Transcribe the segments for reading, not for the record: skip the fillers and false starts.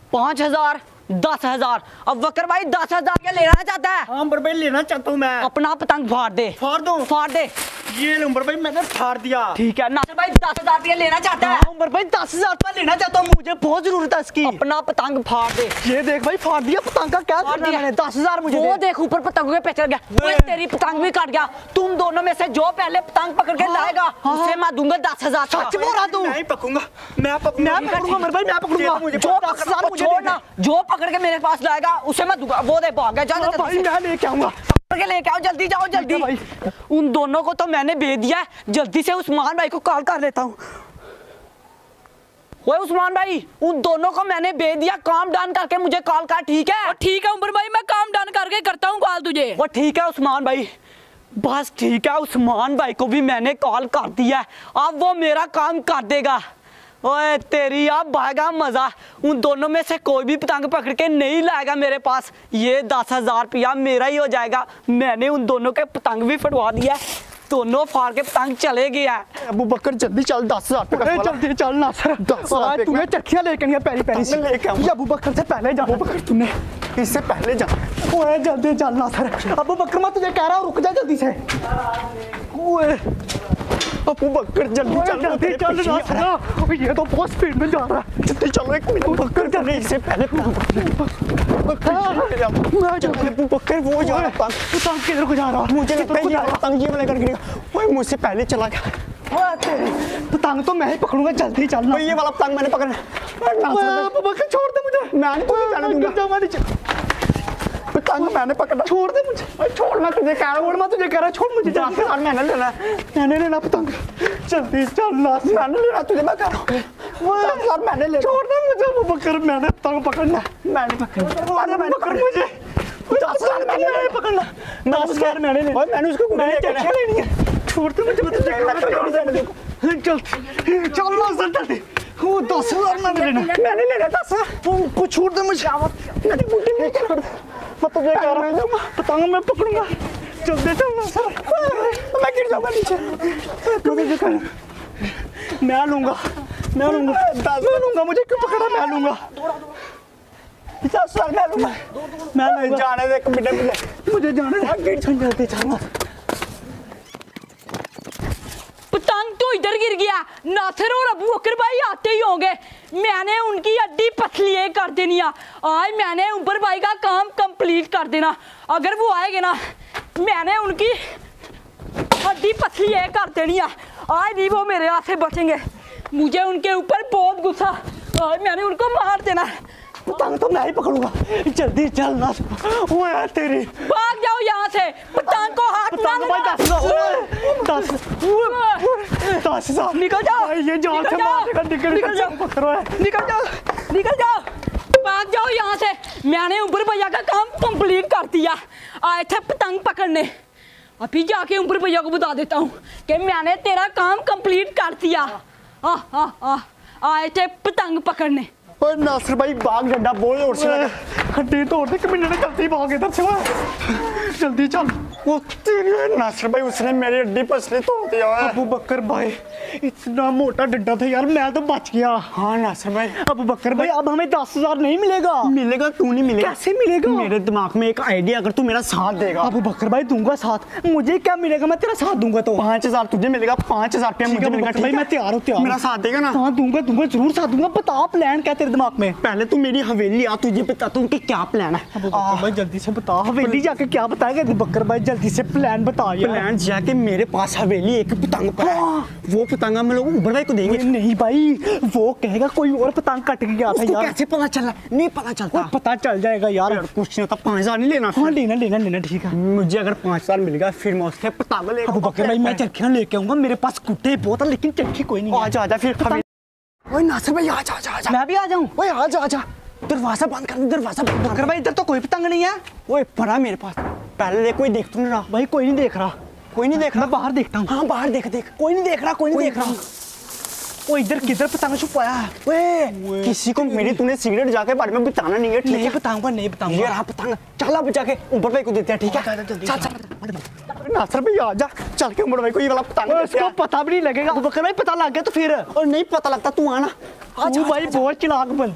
5,000 10,000। अब वकर भाई 10,000 क्या लेना चाहता है? हाँ उमर भाई लेना चाहता हूँ मैं। अपना पतंग फाड़ दे। फाड़ दो। फाड़ दे। ये ले उमर भाई मैंने फाड़ दिया। ठीक है नासिर भाई 10,000 रुपया लेना चाहता है? उमर भाई 10,000 रुपया लेना चाहता हूँ, मुझे बहुत जरूरत है इसकी। अपना पतंग फाड़ दे। ये देख भाई फाड़ दिया पतंग का, क्या करना मैंने 10,000 मुझे वो देख ऊपर पतंग पे चढ़ गया। ओए तेरी पतंग भी कट गया। तुम दोनों में से जो पहले पतंग पकड़ के लाएगा उसे मैं दूंगा 10,000। सच बोल रहा तू? मैं पकड़ूंगा, मैं पकड़ूंगा उमर भाई, मैं पकड़ूंगा। जो 10,000 छोड़ना, जो पकड़ के मेरे पास लाएगा उसे मैं दूंगा। वो दे भाग गया। जा भाई मैं लेके आऊंगा। लेके आओ, जल्दी जाओ जल्दी भाई। उन दोनों को तो मैंने भेज दिया है, जल्दी से उस्मान भाई को कॉल कर लेता हूँ। ओए उस्मान भाई, उन दोनों को मैंने भेज दिया, काम डन करके मुझे कॉल कर। ठीक है? ठीक है उमर भाई, मैं काम डन करके करता हूँ कॉल तुझे। वो ठीक है उस्मान भाई, बस ठीक है। उस्मान भाई को भी मैंने कॉल कर दिया है, अब वो मेरा काम कर देगा। ओए तेरी अब भागा मजा। उन दोनों में से कोई भी पतंग पकड़ के नहीं लाएगा मेरे पास, ये 10,000 रुपया मेरा ही हो जाएगा। मैंने उन दोनों के पतंग भी फटवा दिया है, दोनों फाड़ के पतंग चले गया। अबू बकर जल्दी चल, 10,000 जल्दी चल ना सर। तुम्हें चरखियां लेकर पहली पहली से लेके अबू बकर से पहले जा। अबू बकर तूने इससे पहले जा। ओए जल्दी चल ना सर। अबू बकर मैं तुझे कह रहा हूँ रुक जा जल्दी से। ओए अबू बकर जल्दी चल, जल्दी चल ना सर। ये तो बहुत स्पीड में जा रहा है, जल्दी चलो। एक मिनट बकर जाने इससे पहले अबू बकर वो जा रहा है, पतंग किधर को जा रहा है? मुझे लगता है पतंग ये वाला कर गिरेगा। ओए मुझसे पहले चला गया। पतंग तो मैं ही पकड़ूंगा, जल्दी चलना। ये वाला पतंग मैंने पकड़ना। अबू बकर छोड़ दे मुझे, मैं नहीं जाने दूंगा। पतंग मैंने पकड़ा, छोड़ दे मुझे। छोड़ना तुझे कह रहा हूँ, मैं तुझे कह रहा छोड़ मुझे। मैंने लेना, मैंने लेना पतंग, जल्दी चलना। मैंने लेना तुझे, मैं कह रहा हूँ मैंने लेना। छोड़ दे मुझे अबू बकर, मैंने पतंग पकड़ना। मैंने पकड़ मुझे 10,000 मैंने पकड़ना। 10,000 मैंने लेना, मैंने उसको लेनी है। छोड़ दे मुझे, चल सर जल्दी। वो 10,000 मैंने लेना 10,000 छोड़ दे मुझे। मेरी बूटी में छोड़ दे, मैं तुझे कह रहा हूँ पतंग मैं पकड़ूंगा, जल्दी चलना सर। मैं गिर जाऊंगा नीचे। मैं लूंगा, मैं लूंगा। मुझे क्यों पकड़ा? मैं लूंगा 10,000 मैं लूंगा। जाने दे, मुझे जाने दे, जल्दी चलना। पतंग तो इधर गिर गया। नासिर और अबू बकर भाई आते ही होंगे, मैंने उनकी हड्डी पसली कर देनी है। आज मैंने उमर भाई का काम कंप्लीट कर देना। अगर वो आएंगे ना, मैंने उनकी हड्डी पसली कर देनी है। आज नहीं वो मेरे हाथ से बचेंगे, मुझे उनके ऊपर बहुत गुस्सा। आज मैंने उनको मार देना। पतंग तो मैं ही पकड़ूंगा, जल्दी चल ना। ओए तेरी भाग जाओ यहाँ से, पतंग को हाथ ना लगाओ। 10,000 निकल जाओ, ये जान से मारेगा। निकल जाओ, निकल जाओ, भाग जाओ यहाँ से। मैंने उमर भैया का काम कंप्लीट कर दिया। आए थे पतंग पकड़ने, अभी जाके उमर भैया को बता देता हूँ कि मैंने तेरा काम कंप्लीट कर दिया। आए थे पतंग पकड़ने। ओए नासिर भाई भाग, डंडा बोल और से लगा। हड्डी तोड़ दे, कमीने ने गलती भाग इधर से। जल्दी चल। वो तेरी नासिर भाई, उसने मेरी हड्डी पसली तोड़ दिया। अबू बकर भाई इतना मोटा डंडा था यार, मैं तो बच गया। हाँ नासिर भाई। अबू बकर भाई अब हमें 10,000 नहीं मिलेगा। मिलेगा, तू नहीं मिलेगा। कैसे मिलेगा? मेरे दिमाग में एक आइडिया, अगर तू मेरा साथ देगा। अबू बकर भाई दूंगा साथ, मुझे क्या मिलेगा? मैं तेरा साथ दूंगा। तो 5,000 तुझे मिलेगा, 5,000 रुपया मुझे मिलेगा। भाई मैं तैयार हूँ, तैयार। मेरा साथ देगा ना? हाँ दूंगा, जरूर साथ दूंगा। बता प्लान क्या तेरे दिमाग में? पहले तू मेरी हवेली आ, तुझे बता तू कि क्या प्लान है। अबू बकर भाई जल्दी से बता, हवेली जाके क्या बताएगा? अबू बकर भाई जल्दी से प्लान बता। प्लान जाके मेरे पास हवेली एक पतंग पर है, वो पतंग हम लोग उमर भाई को देंगे। नहीं भाई, वो कहेगा कोई और पतंग कट के गया था यार। कैसे पता चला? नहीं पता चलता। पता चल जाएगा यार, कुछ नहीं होता। 5,000 नहीं लेना? हाँ लेना ठीक है। मुझे अगर 5,000 मिल गया फिर मैं उससे पतंग ले। अबू बकर भाई मैं चरखियां लेके आऊंगा, मेरे पास कुत्ते बहुत है लेकिन चरखी कोई नहीं। आजा फिर। ओए नासिर भाई आजा। मैं भी आ जाऊं? ओए आजा। दरवाजा बंद कर, दरवाजा बंद। बकर भाई इधर तो कोई पतंग नहीं है। ओए पड़ा मेरे पास, पहले देख। कोई देख तो नहीं रहा? भाई कोई नहीं देख रहा। मैं बाहर देखता हूँ। हाँ बाहर देख। कोई नहीं देख रहा। वो इधर किधर पतंग छुपाया है? ओए किसी को मेरी तूने सिगरेट जाके बारे में बताना नहीं है। नहीं बताऊंगा। ये रहा पतंग, चल अब जाके उमर भाई को देते हैं। ठीक है चल। नासिर भाई आजा, चल के उमर भाई को ये वाला पतंग। उसको पता भी नहीं लगेगा। अबू बकर भाई पता लग गया तो फिर? और नहीं पता लगता, तू आना। तू भाई बहुत चालाक बंदा।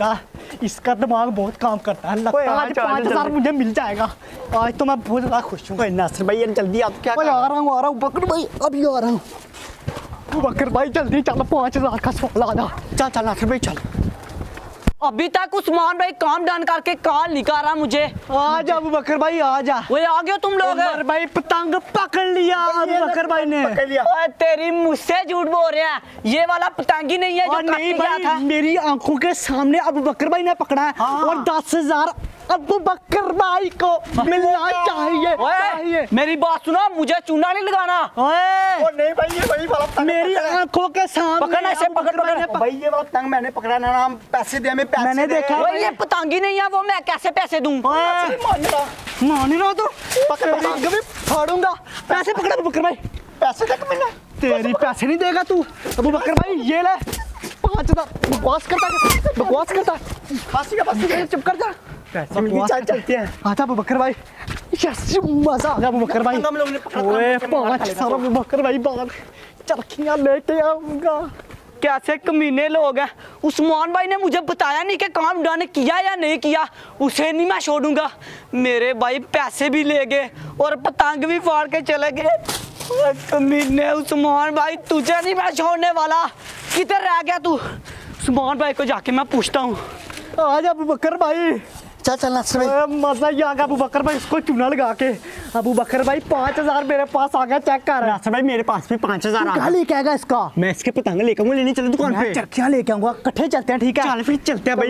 इसका दिमाग बहुत काम करता है, लगता है आज 5,000 मुझे मिल जाएगा। आज तो मैं बहुत ज़्यादा खुश हूँ। नासिर भाई जल्दी आप क्या आ रहा हूँ बकर भाई, अभी आ रहा हूँ। बकर भाई जल्दी चल, 5,000 का सवाल आ जा। चल नासिर भाई चल। अभी तक उस्मान भाई काम डन करके कॉल नहीं कर रहा मुझे। आ जा अबू बकर भाई आ जा। वो आ गए तुम लोग। उमर भाई पतंग पकड़ लिया अबू बकर भाई ने। ओए तेरी मुझसे झूठ बोल रहे हैं, ये वाला पतंग ही नहीं है जो नहीं कट गया था। भाई मेरी आंखों के सामने अबू बकर भाई ने पकड़ा है और 10,000 अबू बकर भाई को मिलना चाहिए। मेरी बात सुनो, मुझे चूना नहीं लगाना। ओए नहीं भाई ये वही वाला पतंग मेरी आंखों के सामने पकड़ना इसे, पकड़ भाई ये वाला पतंग मैंने पकड़ा ना, हम पैसे दे, हमें पैसे मैंने देखा। ओए ये पतंग ही नहीं है, वो मैं कैसे पैसे दूं? मान ही रहा तो पकड़ भी फाड़ूंगा। पैसे पकड़ अबू बकर भाई, पैसे तक मैंने तेरी पैसे नहीं देगा तू। अबू बकर भाई ये ले 5,000। बकवास करता चुप कर जा। चलते हैं। आजा अबू बकर भाई, यस मजा आ गया अबू बकर भाई। ओए 5,000 अबू बकर भाई बाहर चरखियां लेके आऊंगा। कैसे कमीने लोग हैं। उस्मान भाई ने मुझे बताया नहीं कि काम डन किया या नहीं किया, उसे नहीं मैं छोड़ूंगा। मेरे भाई पैसे भी ले गए और पतंग भी फाड़ के चले गए। कमीने उस्मान भाई, तुझे नहीं मैं छोड़ने वाला। किधर रह गया तू? उस्मान भाई को जाके मैं पूछता हूँ। आज अबू बकर भाई चल नासिर भाई, मजा ही आ गया अबू बकर भाई इसको चूना लगा के। अबू बकर भाई 5,000 मेरे पास आ गया, चेक कर। नासिर भाई मेरे पास भी 5,000 आ गया। लेके आएगा इसका? मैं इसके पतंग लेके आऊंगा, लेने चले दुकान पे। चरखियां लेके आऊंगा, इकट्ठे चलते हैं। ठीक है चल फिर चलते हैं भाई।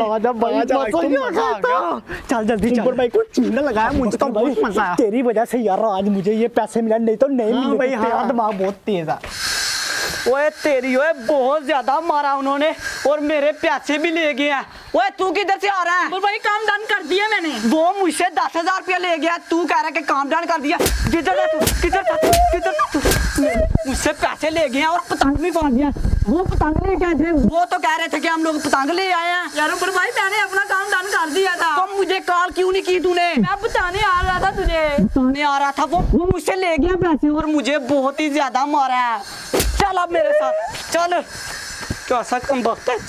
चल जल्दी चल भाई, को चूना लगाया मुझे तो बहुत मजा आया तेरी वजह से यार। आज मुझे ये पैसे मिला, नहीं तो नहीं मिले भाई। तेरा दिमाग बहुत तेज है। ओए तेरी ओए बहुत ज्यादा मारा उन्होंने और मेरे पैसे भी ले गए हैं। ओए तू किधर से आ रहा है? भाई काम डन कर दिया मैंने। वो मुझसे 10,000 रुपया ले गया, तू कह रहा है कि काम डन कर दिया। किधर था तू? किधर था तू? मुझसे पैसे ले गए हैं और पतंग भी फाड़ दिया। वो पतंग ले गए थे, वो तो कह रहे थे कि हम लोग पतंग ले आए हैं। यार ऊपर भाई मैंने अपना काम डन कर दिया था। तो मुझे कॉल क्यों नहीं की तूने? मैं बताने आ रहा था तुझे। बताने आ रहा था, वो मुझसे ले गया पैसे और मुझे बहुत ही ज्यादा मारा है। चल अब मेरे साथ चल। कैसा कम वक्त है।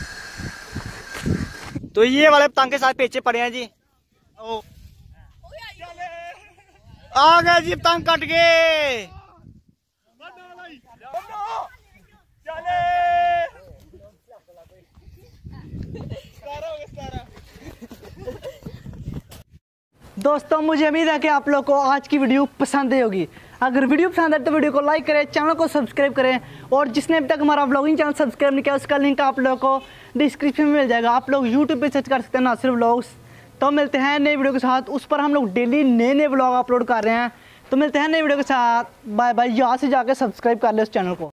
तो ये वाले पतंग के साथ पेचे पड़े हैं जी। आ गए जी पतंग कट गए। दोस्तों मुझे उम्मीद है कि आप लोग को आज की वीडियो पसंद आई होगी। अगर वीडियो पसंद है तो वीडियो को लाइक करें, चैनल को सब्सक्राइब करें और जिसने अभी तक हमारा व्लॉगिंग चैनल सब्सक्राइब नहीं किया उसका लिंक आप लोगों को डिस्क्रिप्शन में मिल जाएगा। आप लोग यूट्यूब पे सर्च कर सकते हैं नासिर व्लॉग्स। तो मिलते हैं नई वीडियो के साथ, उस पर हम लोग डेली नए व्लॉग अपलोड कर रहे हैं। तो मिलते हैं नई वीडियो के साथ, बाय बाय। यहाँ से जाकर सब्सक्राइब कर ले उस चैनल को।